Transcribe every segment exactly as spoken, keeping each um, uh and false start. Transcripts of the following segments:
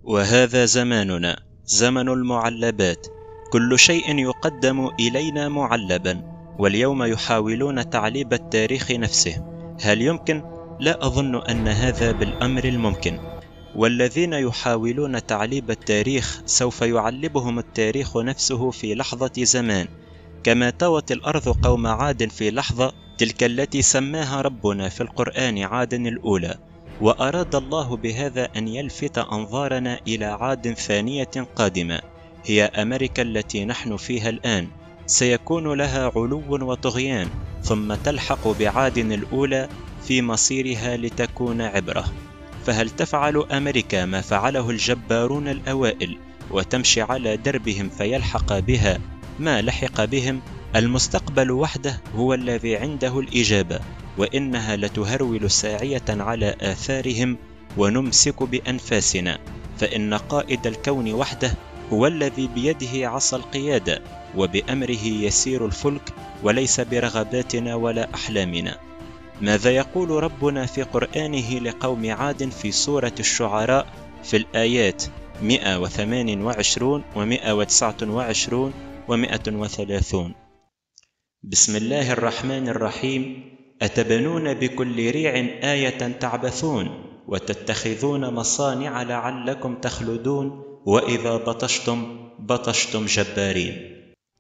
وهذا زماننا، زمن المعلبات. كل شيء يقدم إلينا معلبا، واليوم يحاولون تعليب التاريخ نفسه. هل يمكن؟ لا أظن أن هذا بالأمر الممكن. والذين يحاولون تعليب التاريخ سوف يعلبهم التاريخ نفسه في لحظة زمان، كما توت الأرض قوم عاد في لحظة، تلك التي سماها ربنا في القرآن عاد الأولى. وأراد الله بهذا أن يلفت أنظارنا إلى عاد ثانية قادمة، هي أمريكا التي نحن فيها الآن. سيكون لها علو وطغيان، ثم تلحق بعاد الأولى في مصيرها لتكون عبرة. فهل تفعل أمريكا ما فعله الجبارون الأوائل وتمشي على دربهم فيلحق بها ما لحق بهم؟ المستقبل وحده هو الذي عنده الإجابة، وإنها لتهرول ساعية على آثارهم ونمسك بأنفاسنا، فإن قائد الكون وحده هو الذي بيده عصا القيادة، وبأمره يسير الفلك، وليس برغباتنا ولا أحلامنا. ماذا يقول ربنا في قرآنه لقوم عاد في سورة الشعراء في الآيات مئة وثمانية وعشرين ومئة وتسعة وعشرين ومئة وثلاثين؟ بسم الله الرحمن الرحيم: أتبنون بكل ريع آية تعبثون وتتخذون مصانع لعلكم تخلدون وإذا بطشتم بطشتم جبارين.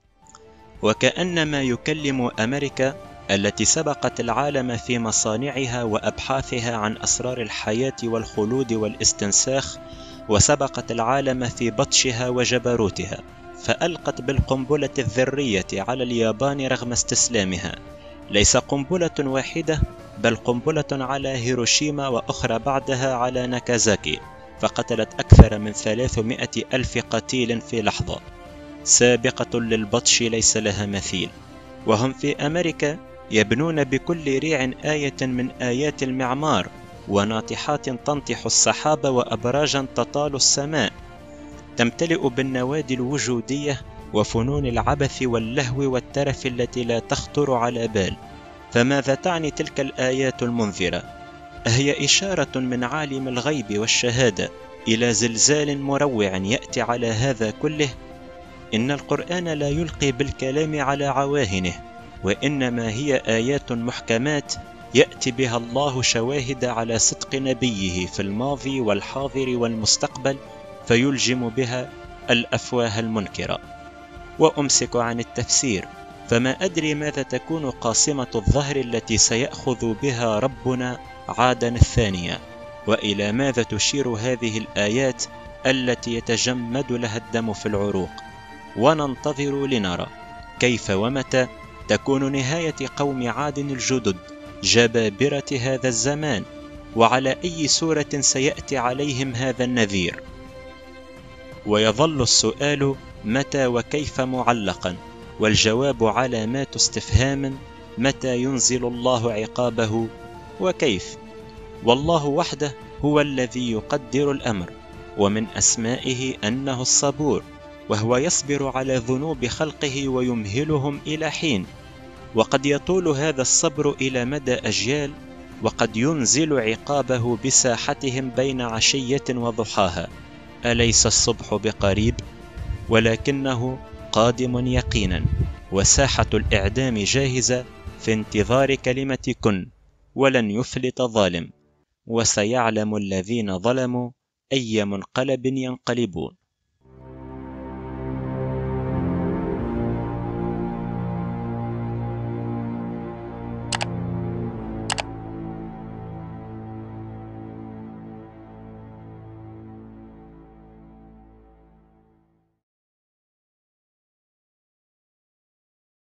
وكأنما يكلم أمريكا التي سبقت العالم في مصانعها وأبحاثها عن أسرار الحياة والخلود والاستنساخ، وسبقت العالم في بطشها وجبروتها، فألقت بالقنبلة الذرية على اليابان رغم استسلامها. ليس قنبلة واحدة، بل قنبلة على هيروشيما وأخرى بعدها على ناكازاكي، فقتلت أكثر من ثلاثمائة ألف قتيل في لحظة. سابقة للبطش ليس لها مثيل. وهم في أمريكا يبنون بكل ريع آية من آيات المعمار، وناطحات تنطح السحاب وأبراجا تطال السماء، تمتلئ بالنوادي الوجودية وفنون العبث واللهو والترف التي لا تخطر على بال. فماذا تعني تلك الآيات المنذرة؟ أهي إشارة من عالم الغيب والشهادة إلى زلزال مروع يأتي على هذا كله؟ إن القرآن لا يلقي بالكلام على عواهنه، وإنما هي آيات محكمات يأتي بها الله شواهد على صدق نبيه في الماضي والحاضر والمستقبل، فيلجم بها الأفواه المنكرة. وأمسك عن التفسير، فما أدري ماذا تكون قاصمة الظهر التي سيأخذ بها ربنا عادا الثانية، وإلى ماذا تشير هذه الآيات التي يتجمد لها الدم في العروق. وننتظر لنرى كيف ومتى تكون نهاية قوم عاد الجدد جبابرة هذا الزمان، وعلى أي سورة سيأتي عليهم هذا النذير. ويظل السؤال متى وكيف معلقا، والجواب علامات استفهام: متى ينزل الله عقابه وكيف؟ والله وحده هو الذي يقدر الأمر، ومن أسمائه أنه الصبور، وهو يصبر على ذنوب خلقه ويمهلهم إلى حين. وقد يطول هذا الصبر إلى مدى أجيال، وقد ينزل عقابه بساحتهم بين عشية وضحاها. أليس الصبح بقريب؟ ولكنه قادم يقينا، وساحة الإعدام جاهزة في انتظار كلمة كن، ولن يفلت ظالم. وسيعلم الذين ظلموا أي منقلب ينقلبون.